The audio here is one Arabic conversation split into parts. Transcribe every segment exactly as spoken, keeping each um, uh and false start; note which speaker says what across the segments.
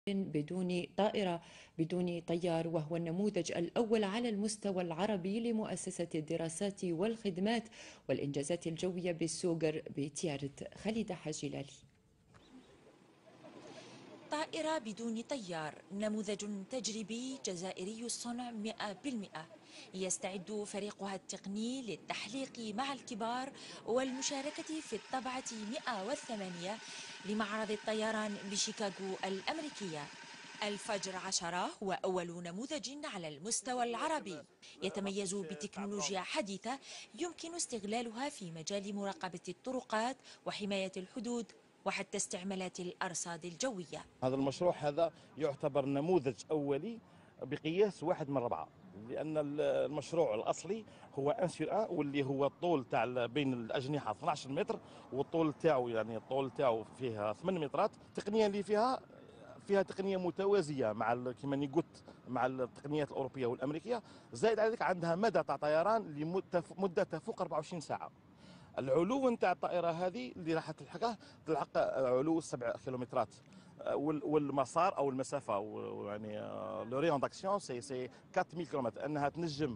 Speaker 1: بدون طائرة بدون طيار، وهو النموذج الأول على المستوى العربي لمؤسسة الدراسات والخدمات والإنجازات الجوية بالسوقر بتيارة. خالد حجلالي.
Speaker 2: طائرة بدون طيار، نموذج تجريبي جزائري الصنع مئة بالمئة. يستعد فريقها التقني للتحليق مع الكبار والمشاركة في الطبعة مئة وثمانية لمعرض الطيران بشيكاغو الأمريكية. الفجر عشرة هو أول نموذج على المستوى العربي يتميز بتكنولوجيا حديثة يمكن استغلالها في مجال مراقبة الطرقات وحماية الحدود وحتى استعمالات الأرصاد الجوية.
Speaker 3: هذا المشروع هذا يعتبر نموذج أولي بقياس واحد من ربعة، لأن المشروع الأصلي هو ان سور ان، واللي هو الطول تاع بين الأجنحة اثناش عشر متر، والطول تاعو يعني الطول تاعو فيها ثمانية مترات. التقنية اللي فيها فيها تقنيه متوازيه مع كما قلت مع التقنيات الاوروبيه والامريكيه، زائد على ذلك عندها مدى تاع طيران لمده تفوق أربعة وعشرين ساعه. العلو نتاع الطائره هذه اللي راح تلحقه تلحق علو سبع كيلومترات، والمسار او المسافه يعني لوريونتاكسيون سي سي أربعة آلاف كيلومتر، انها تنجم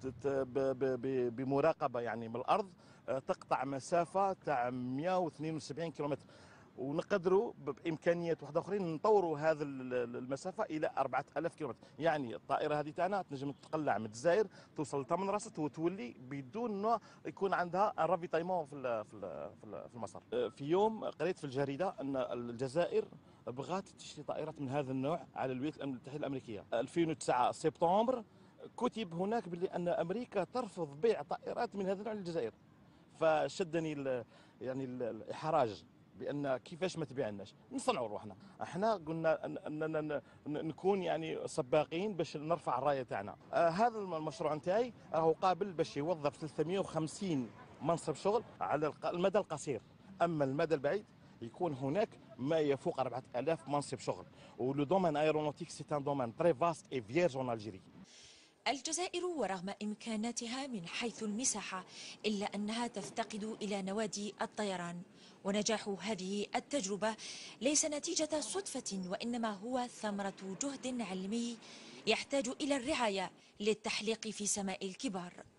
Speaker 3: بمراقبه يعني من الارض تقطع مسافه تاع مئة واثنين وسبعين كيلومتر، ونقدروا بامكانيات واحده اخرين نطوروا هذه المسافه الى أربعة آلاف كيلومتر. يعني الطائره هذه تاعنا تنجم تقلع من الجزائر توصل لتمن راست وتولي بدون انه يكون عندها رافيتايمون في في المسار. في يوم قريت في الجريده ان الجزائر بغات تشتري طائرات من هذا النوع على الولايات المتحده الامريكيه. ألفين وتسعة سبتمبر كتب هناك بلي ان امريكا ترفض بيع طائرات من هذا النوع للجزائر، فشدني يعني الاحراج بان كيفاش ما تبيعناش نصنعوا روحنا. احنا قلنا اننا نكون يعني سباقين باش نرفع الرايه تاعنا. آه هذا المشروع نتاعي راهو قابل باش يوظف ثلاثمئة وخمسين منصب شغل على المدى القصير، اما المدى البعيد يكون هناك ما يفوق أربعة آلاف منصب شغل. ولو دومين ايرونوتيك سي ان دومين تري فاست اي فيرج اون الجيري.
Speaker 2: الجزائر ورغم إمكاناتها من حيث المساحة إلا أنها تفتقد إلى نوادي الطيران، ونجاح هذه التجربة ليس نتيجة صدفة وإنما هو ثمرة جهد علمي يحتاج إلى الرعاية للتحليق في سماء الكبار.